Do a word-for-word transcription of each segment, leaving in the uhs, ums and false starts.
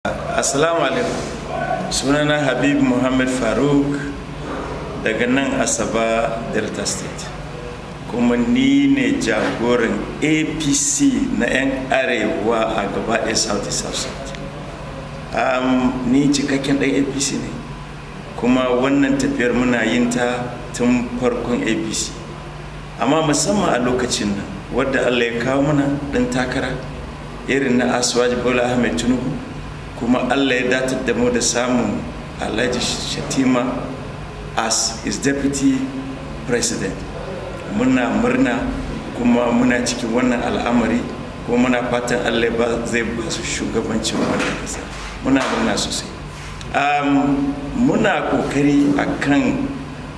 Assalamu alaikum. Sunana Habib Muhammad Faruk daga nan Asaba Delta State. Kuma ni ne jagoran A P C na 'yan arewa a gaba ɗaya South South South. Um, ni cikakken ɗan A P C ne. Kuma wannan tafiyar muna yin ta tun farkon A P C. Amma musamman a lokacin nan wadda Allah ya kawo mana ɗan takara irin na Asuwaji Bola Ahmed Tinubu, kuma Allah ya datar da mu da samun Alhaji Shatima as his deputy president. Muna murna kuma muna cikin wannan al'amari, kuma muna fatan Allah ba zai ba su shugabancin wannan kasa. Muna murna sosai. Um, muna kokari akan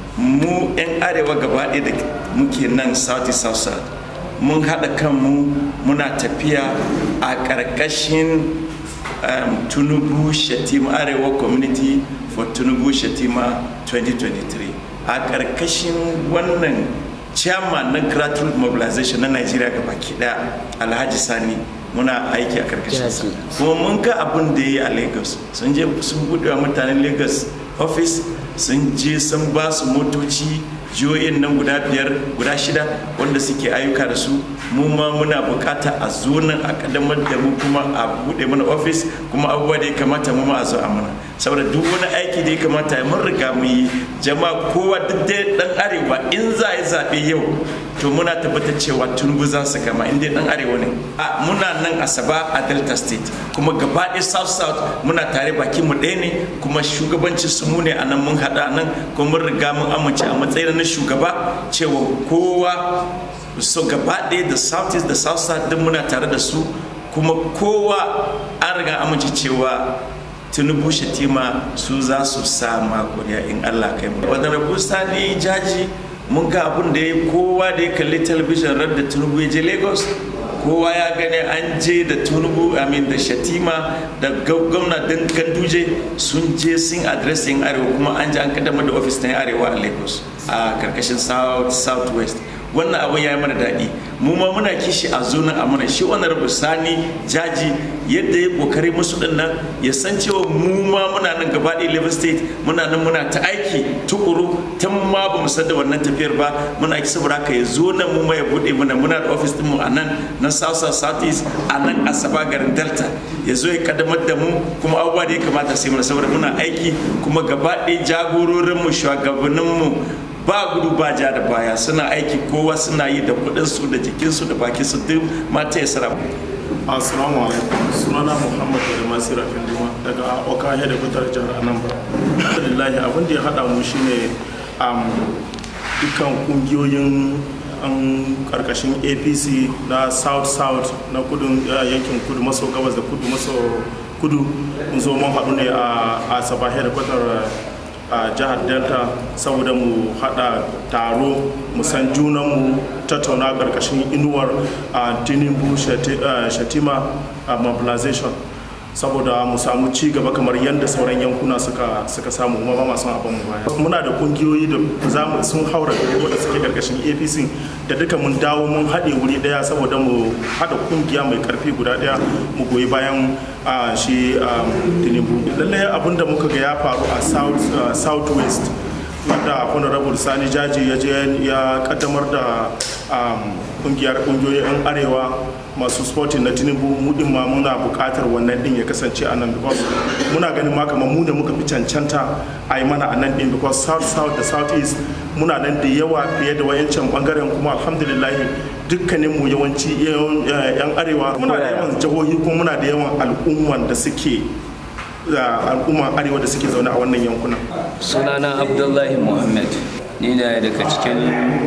mu 'yan arewa gaba ɗaya da muke nan South South South. Mun haɗa kanmu muna tafiya a ƙarƙashin um, Tinubu Shatima Arewa Community for Tinubu Shatima twenty twenty-three. A ƙarƙashin wannan chairman na grassroots mobilization na Nigeria gabaki ɗaya, Alhaji Sani, muna aiki a ƙarƙashin sa. Kuma mun ga abin da ya yi a Lagos. Sun je sun buɗe wa mutanen Lagos office, sun je sun ba su motoci jihohin nan guda biyar guda shida wanda suke ayyuka da su. Mu ma muna bukata a zo nan a kaddamar da mu kuma a bude mana office, kuma abubuwa da ya kamata mu ma a zo a mana, saboda duk wani aiki da ya kamata mun riga mu yi. Jama'a kowa duk dai dan arewa in za a yi zaɓe yau to muna tabbatar cewa Tinubu za su kama inda dan arewa ne. A muna nan Asaba a Delta State, kuma gaba ɗaya South South muna tare baki mu ɗaya ne, kuma shugabancin su mu ne a nan mun haɗa nan, kuma mun riga mun amince a matsayin na shugaba cewa kowa so gaba ɗaya da South East da South South duk muna tare da su, kuma kowa an riga amince cewa Tinubu Shatima su za su sa makuriya in Allah kai mu. Wadanda Sani Jaji mun ga abin da ya kowa da ya kalli talabijin rar da Tinubu ya je Lagos, kowa ya gani an je da Tinubu amin da Shatima da gwamna din Ganduje sun je sun addressing arewa, kuma an je an kaddamar da office na arewa a Lagos a karkashin South South West. Wannan abin ya yi mana daɗi. Mu ma muna kishi a zonin amana. Shi wannan Sani Jaji yadda ya kokari musu din nan ya san cewa mu ma muna nan gaba ɗaya Lagos State muna nan muna ta aiki tukuru tun ma ba mu san da wannan tafiyar ba. Muna ki saboda haka ya zo nan mu ma ya buɗe mana, muna da office din mu a nan na South South South East a nan Asaba garin Delta, ya zo ya kaddamar da mu, kuma abubuwa da ya kamata sai mana saboda muna aiki, kuma gaba ɗaya jagororin mu shugabannin mu ba gudu ba ja da baya suna aiki, kowa suna yi da kudin su da jikin su da baki su duk mata ya sara. Assalamu alaikum. Sunana Muhammad da Masira Finduma daga Okahe da Kutar jihar Anambra. Alhamdulillah abin da ya hada mu shine um, dukkan kungiyoyin an karkashin A P C na South South na kudin yankin kudu maso gabas da kudu maso kudu mun zo mun haɗu ne a Asaba da Kutar a jihar Delta saboda mu hada taro mu san junanmu, tattauna karkashin inuwar a Tinubu Shatima mobilization, saboda mu samu ci gaba kamar yadda sauran yankuna suka suka samu, kuma ba masu abin mu baya. Muna da kungiyoyi da za mu sun haura da wanda suke karkashin A P C da duka mun dawo mun haɗe wuri daya saboda mu haɗa kungiya mai karfi guda daya mu goyi bayan a shi Tinubu. Lallai abin da muka ga ya faru a South Southwest wanda Honorable Sani Jaji ya je ya kaddamar da kungiyar kungiyoyin 'yan arewa masu sporting na Tinubu, mu din ma muna bukatar wannan din ya kasance a nan, because muna ganin ma kamar mu da muka fi cancanta a yi mana a nan din, because South South da South East muna nan da yawa fiye da wayancan bangaren, kuma alhamdulillah dukkanin mu yawanci 'yan arewa muna da yawan jihohi, kuma muna da yawan al'umman da suke al'umma arewa da suke zaune a wannan yankunan. Sunana Abdullahi Muhammad, ni ne daga cikin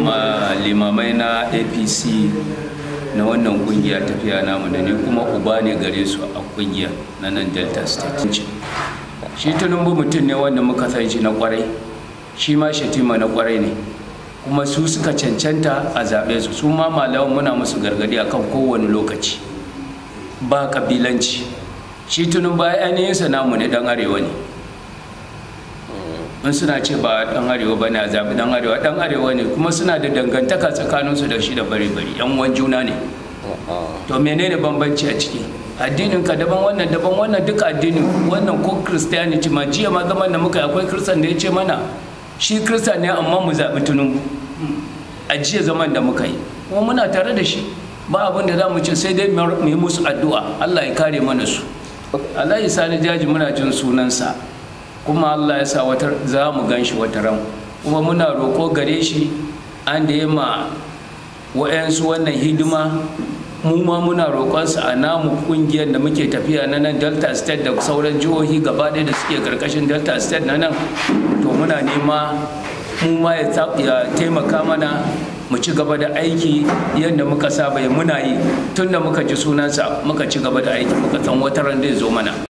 limamai na A P C na wannan kungiya tafiya namu, da ni kuma uba ne gare su a kungiya na nan Delta State. Shi Tinubu mutum ne wanda muka san shi na kwarai, shi ma Shatima na kwarai ne, kuma su suka cancanta a zaɓe su. Su ma malawan muna musu gargadi akan kowane lokaci ba kabilanci. Shi Tinubu ainihinsa namu ne, dan arewa ne. in suna ce ba dan arewa bane a zabi dan arewa dan arewa ne, kuma suna da dangantaka tsakaninsu da shi da bari bari yan uwan juna ne. To menene bambanci a ciki? addinin ka daban wannan daban wannan duka addinin wannan ko Christianity ma jiya ma zaman da muka akwai kristan da ya ce mana shi kristan ne amma mu zaɓi Tinubu a jiya zaman da muka yi kuma muna tare da shi ba abin da za mu ce sai dai mu yi musu addu'a Allah ya kare mana su. Allah ya sani jaji muna jin sunansa kuma Allah ya sa wata za mu gan shi wata ran kuma muna roƙo gare shi an da ya ma wa'yansu wannan hidima mu ma muna roƙonsa a namu ƙungiyar da muke tafiya na nan Delta State da sauran jihohi gaba ɗaya da suke ƙarƙashin Delta State na nan to muna nema mu ma ya taimaka mana mu ci gaba da aiki yadda muka saba muna yi tun da muka ji sunansa muka ci gaba da aiki muka san wata ran zai zo mana.